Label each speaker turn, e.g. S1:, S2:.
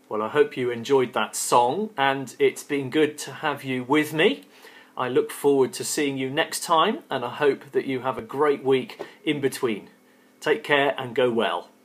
S1: Well, I hope you enjoyed that song, and it's been good to have you with me. I look forward to seeing you next time, and I hope that you have a great week in between. Take care and go well.